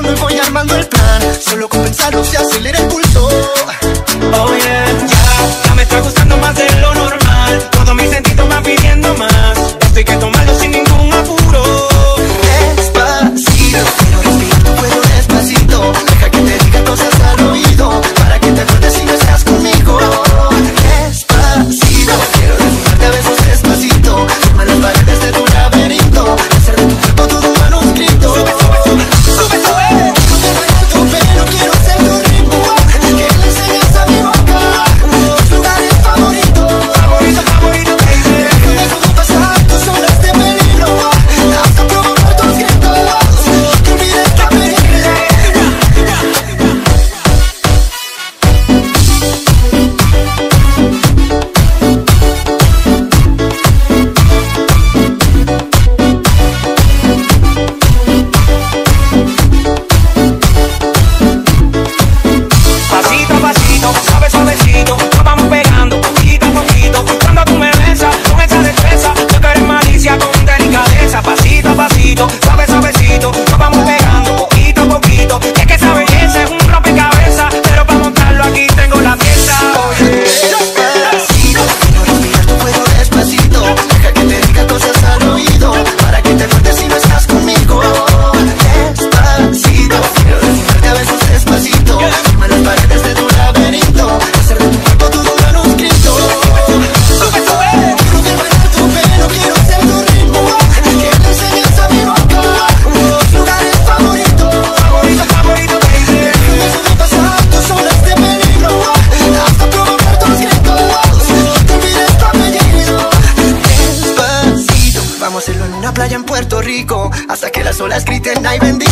pensando y voy armando el plan. Solo con pensarlo se acelera el pulso. Oh yeah, ya me está gustando más de lo normal. Todos mis sentidos van pidiendo más. Esto hay que tomarlo sin ningún apuro. Despacito, quiero respirar tu cuello despacito. Deja que te diga cosas al oído, para que te acuerdes si no estás conmigo. Despacito, quiero desnudarte a besos despacito. Firma las paredes de tu laberinto, hacer de tu cuerpo todo un manuscrito. Sube, sube, sube, sube, sube. Quiero bailar tu pelo, quiero ser tu ritmo. Que le enseñes a mi boca tus lugares favoritos. Favorito, favorito, baby. Déjame todo pasar tus horas de peligro, hasta provocar tus gritos. Que olvides que peligro. Pasito a pasito, suave suavecito, nos vamos pegando poquito a poquito. Cuando tú me besas con esa destreza, yo que eres malicia con delicadeza. Pasito a pasito, suave suavecito, nos vamos pegando poquito a poquito. Y es que esa belleza es un rompecabezas, pero para montarlo aquí tengo la pieza. Despacito, quiero respirar tu cuello despacito. Deja que te diga cosas al oído, para que te acuerdes si no estás conmigo. Despacito, quiero desnudarte a besos despacito. Firma las paredes de tu laberinto, hacer de tu cuerpo todo un manuscrito. Sube, sube. Quiero ver bailar tu pelo, quiero ser tu ritmo. Que le enseñes a mi boca tus lugares favoritos. Favorito, favorito, baby. Déjame solo pasar tus horas de peligro, hasta provocar tus gritos. Que olvides tu apellido. Despacito, vamos a hacerlo en una playa en Puerto Rico, hasta que las olas griten ay bendito.